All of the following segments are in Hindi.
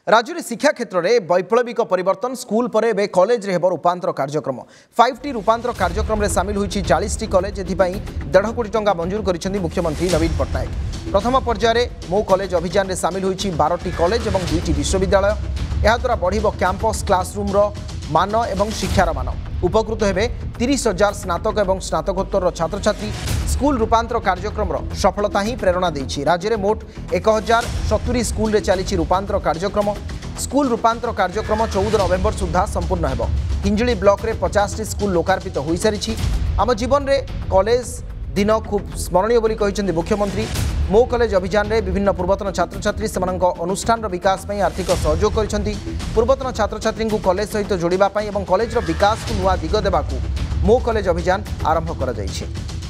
राज्य में शिक्षा क्षेत्र में वैप्लविक परिवर्तन स्कूल पर एवं कॉलेज रे रूपांतर कार्यक्रम 5टी रूपांतर कार्यक्रम में सामिल होती 40टी कॉलेज एथिपाई 1.5 कोटी टंका मंजूर कर मुख्यमंत्री नवीन पट्टनायक। प्रथम पर्यायर मो कॉलेज अभियान में सामिल होती 12टी कॉलेज और 2टी विश्वविद्यालय। याद्वारा बढ़ कैंपस क्लासरूम मान और शिक्षार मान। उपकृत हेबे 30,000 स्नातक और स्नातकोत्तर छात्र छात्री। स्कूल रूपांतर कार्यक्रम सफलता ही प्रेरणा देछि। राज्य में मोट 1070 स्कूल रे चली रूपांतर कार्यक्रम। स्कूल रूपांतर कार्यक्रम 14 नवेम्बर सुधा संपूर्ण हेबो। हिंजिली ब्लॉक रे 50टी स्कूल लोकार्पित हो सारी। आम जीवन रे कॉलेज दिन खूब स्मरणीय बोली कहिसेंति मुख्यमंत्री। मो कॉलेज अभियान रे विभिन्न पूर्वतन छात्र छात्री सेमानक अनुष्ठान विकास में आर्थिक सहयोग करिसेंति। पूर्वतन छात्र छात्री को कॉलेज सहित जोड़िबा पई एवं कॉलेज रो विकास को नुआ दिग देबाकू मो कॉलेज अभियान आरंभ करा जायछि।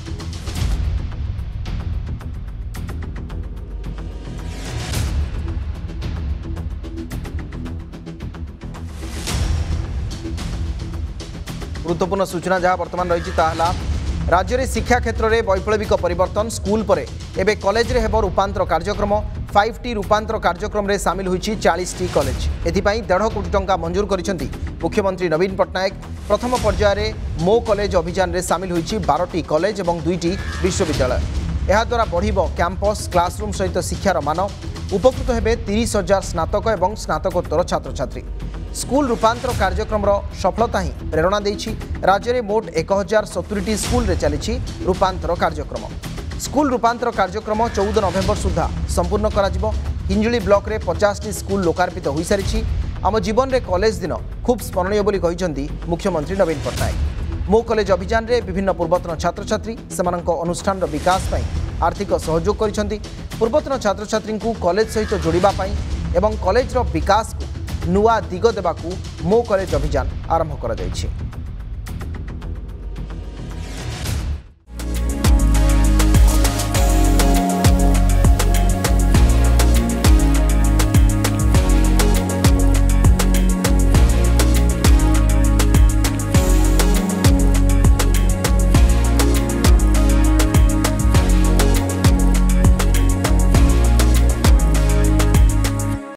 गुरुत्वपूर्ण सूचना जहाँ बर्तमान रही राज्य में शिक्षा क्षेत्र में वैप्लविक परिवर्तन स्कूल पर एवं कॉलेज रे हेबो रूपांतर कार्यक्रम 5टी रूपांतर कार्यक्रम में सामिल होती 40टी कॉलेज। एथिपाई 1.5 कोटी टंका मंजूर करिसेंति मुख्यमंत्री नवीन पट्टनायक। प्रथम पर्यायर मो कॉलेज अभियान में सामिल होती 12टी कॉलेज और 2टी विश्वविद्यालय। याद्वारा बढ़ कैंपस क्लासरूम सहित शिक्षार मान। उपकृत हेबे 30,000 स्नातक और स्नातकोत्तर छात्र छात्री। स्कूल रूपांतर कार्यक्रम सफलता ही प्रेरणा देछि। राज्य में मोट 1070 स्कूल रे चली रूपांतर कार्यक्रम। स्कूल रूपांतर कार्यक्रम 14 नवेम्बर सुधा संपूर्ण करा। हिंजिली ब्लॉक रे 50टी स्कूल लोकार्पित हो सारी। आम जीवन रे कॉलेज दिन खूब स्मरणीय बोली कहिसेंति मुख्यमंत्री नवीन पट्टनायक। मो कॉलेज अभियान रे विभिन्न पूर्वतन छात्र छात्री सेमानक अनुष्ठान विकास पई आर्थिक सहयोग करिसेंति। पूर्वतन छात्र छात्री को कॉलेज सहित जोड़िबा पई एवं कॉलेज रो विकास को नुआ दिग देबाकू मो कॉलेज अभियान आरंभ करा जायछि।